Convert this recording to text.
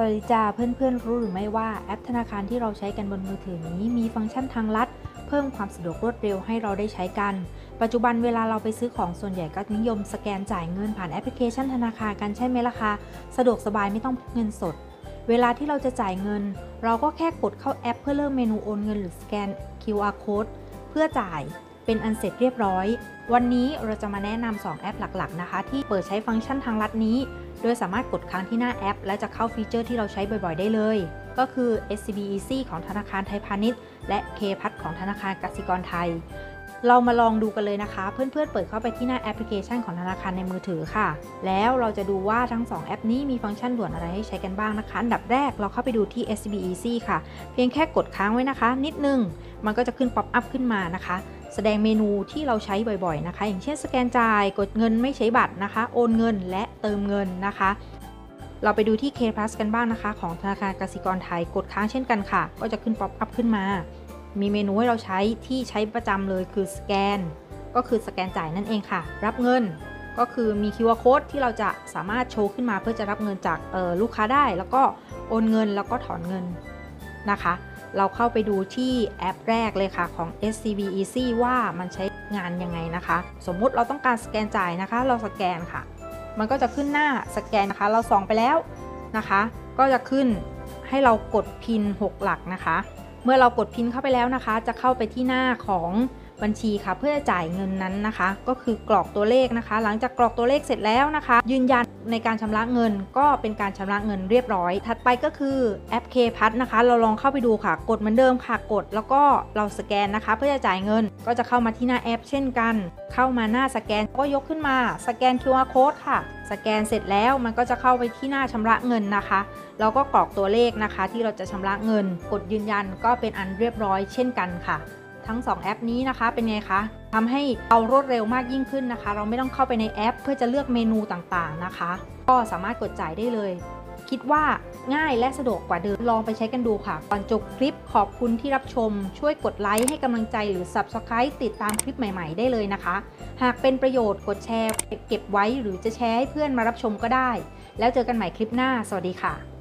สวัสดีจ้าเพื่อนๆรู้หรือไม่ว่าแอปธนาคารที่เราใช้กันบนมือถือนี้มีฟังก์ชันทางลัดเพิ่มความสะดวกรวดเร็วให้เราได้ใช้กันปัจจุบันเวลาเราไปซื้อของส่วนใหญ่ก็นิยมสแกนจ่ายเงินผ่านแอปพลิเคชันธนาคารกันใช่ไหมล่ะคะสะดวกสบายไม่ต้องพกเงินสดเวลาที่เราจะจ่ายเงินเราก็แค่กดเข้าแอปเพื่อเริ่มเมนูโอนเงินหรือสแกน QR Code เพื่อจ่ายเป็นอันเสร็จเรียบร้อยวันนี้เราจะมาแนะนำ2แอปหลักๆนะคะที่เปิดใช้ฟังก์ชันทางลัดนี้โดยสามารถกดค้างที่หน้าแอปและจะเข้าฟีเจอร์ที่เราใช้บ่อยๆได้เลยก็คือ SCB Easy ของธนาคารไทยพาณิชย์และ K-PASS ของธนาคารกสิกรไทยเรามาลองดูกันเลยนะคะเพื่อนๆเปิดเข้าไปที่หน้าแอปพลิเคชันของธนาคารในมือถือค่ะแล้วเราจะดูว่าทั้ง2แอปนี้มีฟังก์ชันด่วนอะไรให้ใช้กันบ้างนะคะอันดับแรกเราเข้าไปดูที่ SCB Easy ค่ะเพียงแค่กดค้างไว้นะคะนิดนึงมันก็จะขึ้นป๊อปอัพขึ้นมานะคะแสดงเมนูที่เราใช้บ่อยๆนะคะอย่างเช่นสแกนจ่ายกดเงินไม่ใช้บัตรนะคะโอนเงินและเติมเงินนะคะเราไปดูที่ K-PASS กันบ้างนะคะของธนาคารกสิกรไทยกดค้างเช่นกันค่ะก็จะขึ้นป๊อปอัพขึ้นมามีเมนูให้เราใช้ที่ใช้ประจำเลยคือสแกนก็คือสแกนจ่ายนั่นเองค่ะรับเงินก็คือมี QR Code ที่เราจะสามารถโชว์ขึ้นมาเพื่อจะรับเงินจากลูกค้าได้แล้วก็โอนเงินแล้วก็ถอนเงินนะคะเราเข้าไปดูที่แอปแรกเลยค่ะของ SCB Easy ว่ามันใช้งานยังไงนะคะสมมุติเราต้องการสแกนจ่ายนะคะเราสแกนค่ะมันก็จะขึ้นหน้าสแกนนะคะเราส่องไปแล้วนะคะก็จะขึ้นให้เรากดพิน6หลักนะคะเมื่อเรากดพินเข้าไปแล้วนะคะจะเข้าไปที่หน้าของบัญชีค่ะเพื่อจ่ายเงินนั้นนะคะก็คือกรอกตัวเลขนะคะหลังจากกรอกตัวเลขเสร็จแล้วนะคะยืนยันในการชำระเงินก็เป็นการชำระเงินเรียบร้อยถัดไปก็คือแอป K-PASS นะคะเราลองเข้าไปดูค่ะกดเหมือนเดิมค่ะกดแล้วก็เราสแกนนะคะเพื่อจะจ่ายเงินก็จะเข้ามาที่หน้าแอปเช่นกันเข้ามาหน้าสแกนก็ยกขึ้นมาสแกน QR Code ค่ะสแกนเสร็จแล้วมันก็จะเข้าไปที่หน้าชำระเงินนะคะเราก็กรอกตัวเลขนะคะที่เราจะชำระเงินกดยืนยันก็เป็นอันเรียบร้อยเช่นกันค่ะทั้ง2แอปนี้นะคะเป็นไงคะทำให้เรารวดเร็วมากยิ่งขึ้นนะคะเราไม่ต้องเข้าไปในแอปเพื่อจะเลือกเมนูต่างๆนะคะก็สามารถกดจ่ายได้เลยคิดว่าง่ายและสะดวกกว่าเดิมลองไปใช้กันดูค่ะก่อนจบคลิปขอบคุณที่รับชมช่วยกดไลค์ให้กำลังใจหรือ Subscribe ติดตามคลิปใหม่ๆได้เลยนะคะหากเป็นประโยชน์กดแชร์เก็บไว้หรือจะแชร์ให้เพื่อนมารับชมก็ได้แล้วเจอกันใหม่คลิปหน้าสวัสดีค่ะ